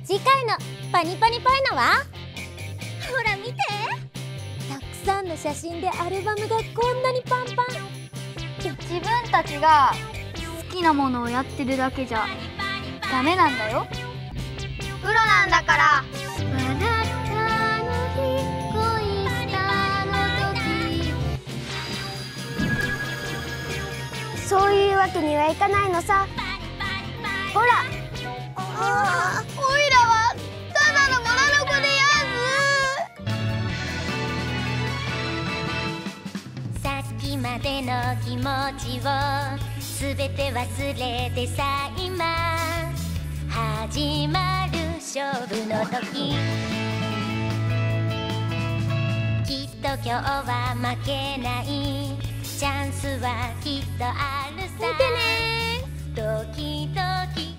次回のパニパニパイナは、 ほら見て、 たくさんの写真でアルバムがこんなにパンパン。 自分たちが好きなものをやってるだけじゃダメなんだよ。プロなんだから。 そういうわけにはいかないのさ。ほら、おいらはただのモノノコでやんす。さっきまでの気持ちをすべて忘れてさ、今始まる勝負の時、きっと今日は負けない、チャンスはきっとあるさ。見てね。ドキドキ